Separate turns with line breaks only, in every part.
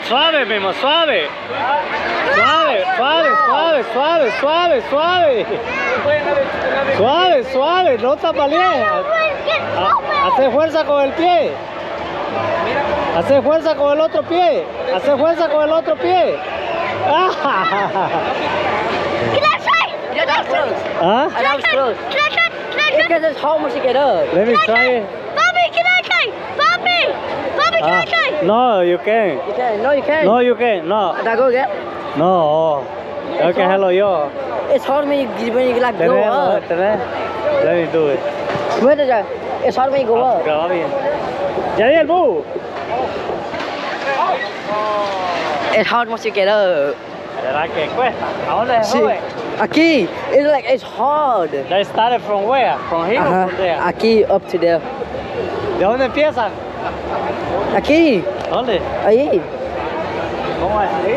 suave, Memo, suave. Suave, suave, suave, suave, suave, suave. Suave, suave, no tambalees. Hace fuerza con el pie. Hace fuerza con el otro pie. Hace fuerza con el otro pie.
Yeah, that was close.
Huh?
That was close. Because it's hard once you get up.
Let me try it.
Bobby, can I try? Bobby! Bobby, can I try?
No, you can't.
You can. No, you can.
No, you can't. No.
Now go again.
No. Okay, hello, yo.
It's hard when you like go up.
Let me do it.
Where did I? It's hard when you go up.
Graba bien. Yadiel, move.
It's hard once you get up.
¿Verdad que cuesta? ¿A dónde es,
Sí.
joven?
Aquí, it's hard.
They started from where? From here or from there?
Aquí, up to there.
¿De dónde empiezan?
Aquí,
¿Dónde?
ahí.
¿Cómo es? ¿Sí?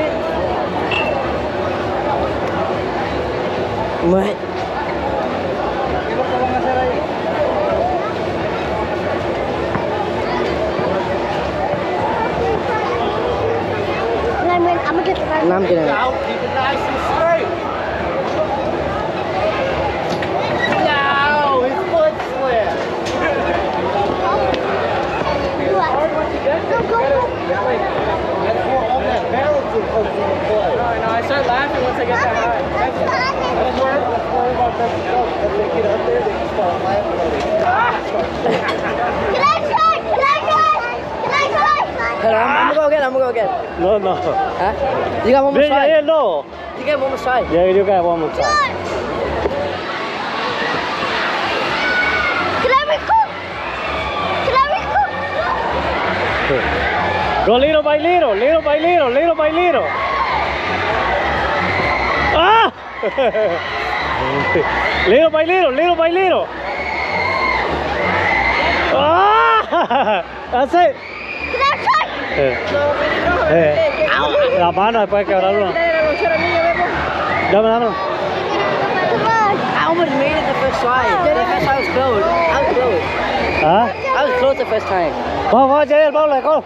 What?
¿Qué es lo que van a hacer ahí?
I'm gonna get the
No, I'm getting it.
Now, keep it nice and straight. No, his foot slipped. That's more on that barrel to put in the foot.
No, I start laughing once I get that high.
Let's worry about that stuff. As they get up there, they can start laughing at it.
Hold on, I'm gonna go again.
No, no.
Huh? You got one more
Then,
try.
yeah, no.
You got one more try.
Yeah, you got one more time. Go little by little, little by little, little by little. Ah! Little by little, little by little. Ah! That's it. La mano después de quebrarlo. Dame, dame.
I almost made it the first try. The first try was close. I was close.
¿Ah?
I was close the first time.
Vamos, vamos, Jadiel, vamos, go.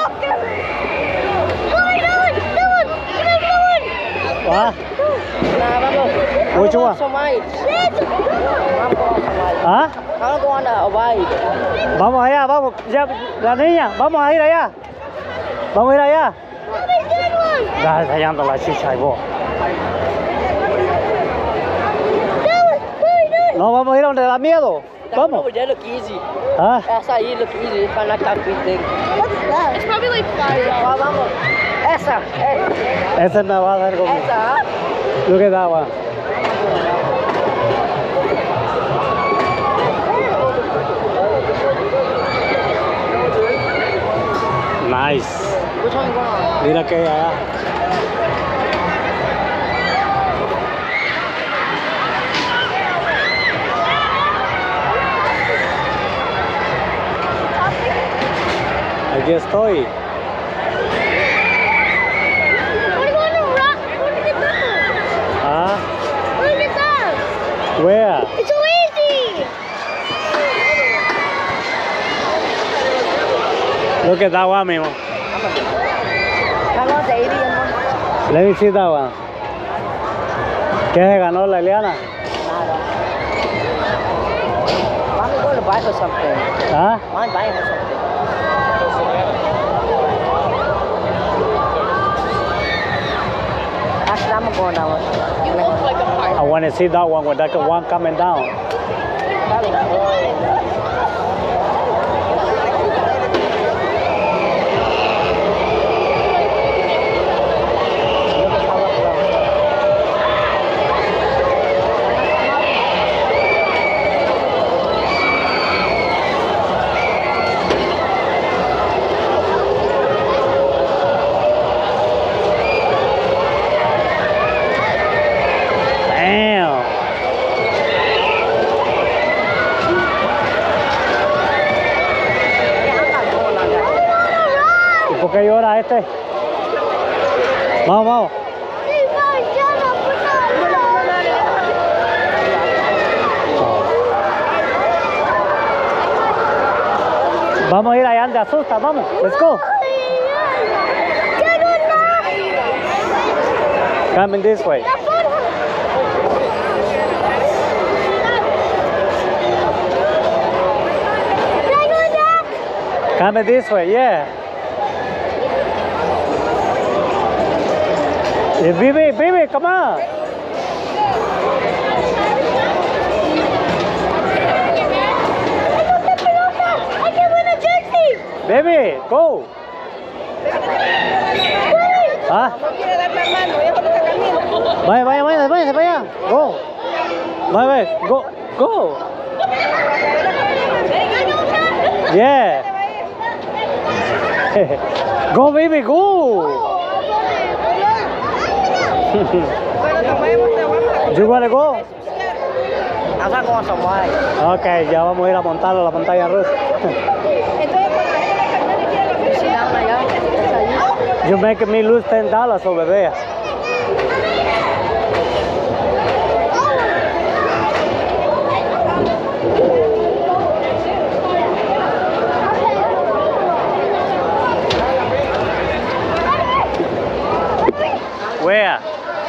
Ah,
Nah, vamos.
Which one?
So much. I'm going so much.
¿Ah?
I'm going a wide.
Vamos allá, vamos. Ya, la niña, vamos a ir allá. Vamos a ir allá. Está ensayando la chicha y vos. No, vamos a ir a donde da miedo. Vamos.
Over there look easy.
¿Ah?
Esa ahí look easy. If I knocked out three things.
It's probably like 5.
Vamos. Esa.
Ese me va a dar conmigo.
Esa.
Look at that one. Nice.
Which one you going on?
Mira que hay allá. Aquí estoy. Ah, where?
It's so easy!
Look at that one, Mimo.
How about the alien one?
Let me see that one. ¿Qué se ganó la Eliana?
I'm going to buy her something.
¿Ah?
I'm buying her something. Actually, I'm going that one.
You look like a pirate.
I want to see that one with that one coming down. Damn. ¿Y por qué llora este? Vamos, vamos. Vamos a ir allá donde asusta, vamos. Let's go. Coming this way. Coming this way, yeah. Hey, baby, come on. Baby, go. ¿Ah? Vaya. Go. Vaya, go. Go. Yeah. Go, baby, go. You wanna go?
I'm going somewhere.
Okay, ya vamos a ir a montarlo a la montaña rusa. You make me lose $10 over there. Where?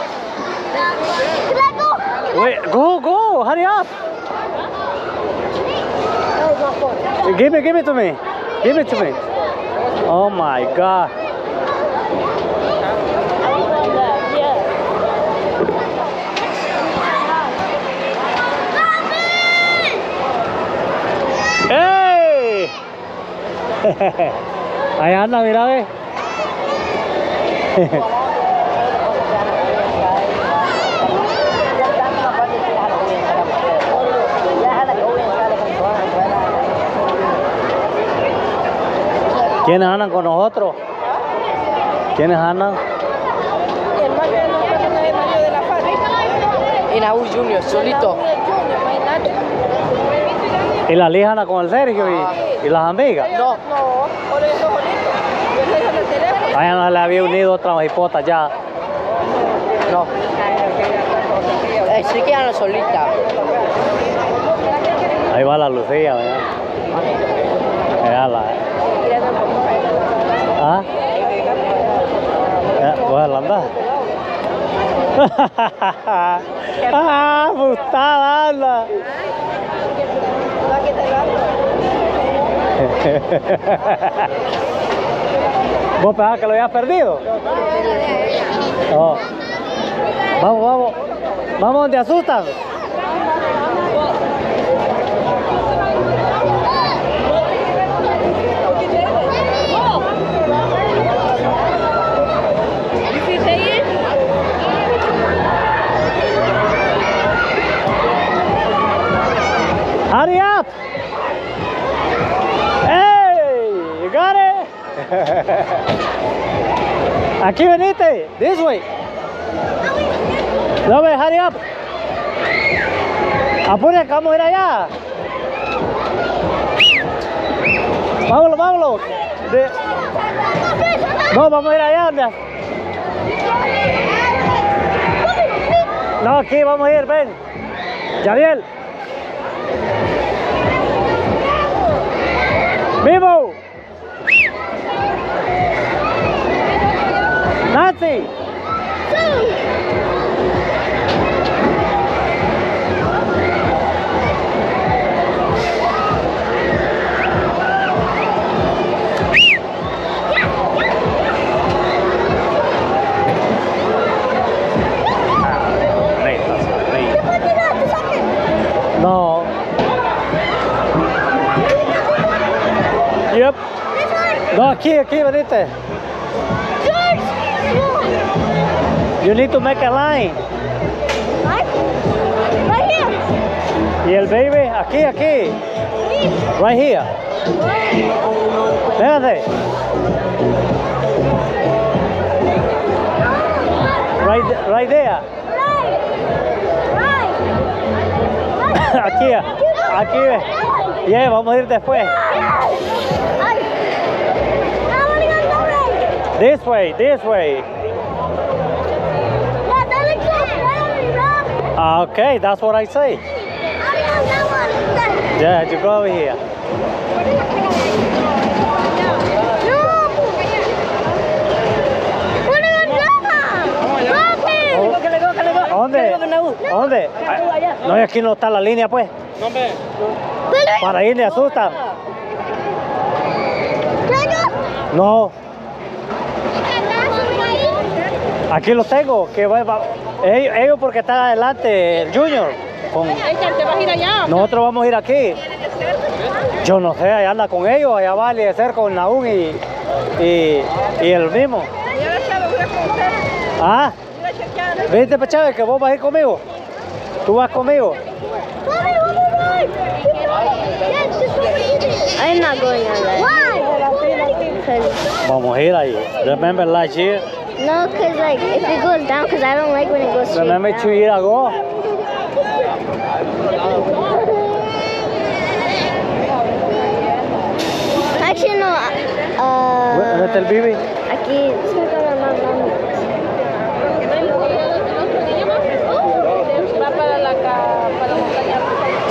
Wait, go, hurry up. Give it to me. Give it to me. Oh my God. ¡Hey! Ahí anda, mira, ve. ¿Quiénes andan con nosotros? ¿Quiénes andan?
El Mario de la Paz. Y Naúl Junior, solito.
¿Y la Lija anda con el Sergio y las amigas?
No, por eso solito. Yo estoy en el teléfono.
Allá no le había unido otra hipota ya.
No. Sí que andan solita.
Ahí va la Lucía, ¿verdad? Véala. ¿Ah? Bueno, anda. Ah, gustada, anda. ¿Vos pensabas que lo habías perdido? No. Vamos. Vamos donde asustan. Hurry up! Hey, you got it? Aquí venite, this way. No, ve, hurry up. Apure, que vamos a ir allá. Vámonos. No, vamos a ir allá. No, aquí vamos a ir, ven. Yadiel. ¡Vivo! ¡Nancy! No. Yep. No, aquí, venite. You need to make a line.
Right here.
Y el baby, aquí. Right here. Espérate. Right there. Aquí. Yeah, vamos a ir después. This way. Okay, that's what I say. Yeah, you go over here. dónde? No, y aquí no está la línea, pues.
No, hombre.
Para ir le asustan. No, aquí los tengo. Que ellos porque están adelante, el Junior.
¿Te vas a ir allá?
Nosotros vamos a ir aquí. Yo no sé, allá anda con ellos, allá va a ser con Naúm y el mismo. Ah, vente, Chávez, que vos vas a ir conmigo. Tú vas conmigo.
I'm not going on that. Why?
Vamos a ir ahí. Remember last year?
No, because like if it goes down, because I don't like when it goes straight
Remember
down.
2 years ago?
Actually, no.
¿Dónde está el Bibi?
Aquí.
Va para la montaña.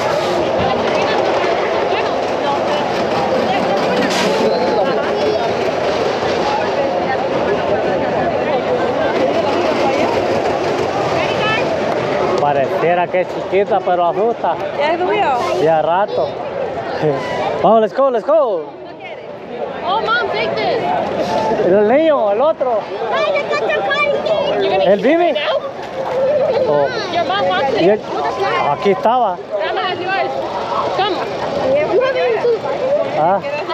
Pareciera que es chiquita, pero asusta.
Ya subió.
Ya rato. Vamos, let's go, let's go.
Oh, Mom, take this.
El niño, el otro. ¿El Bibi? Oh.
Your mom wants it.
Y aquí estaba.
Grandma has yours. Come.
Ah.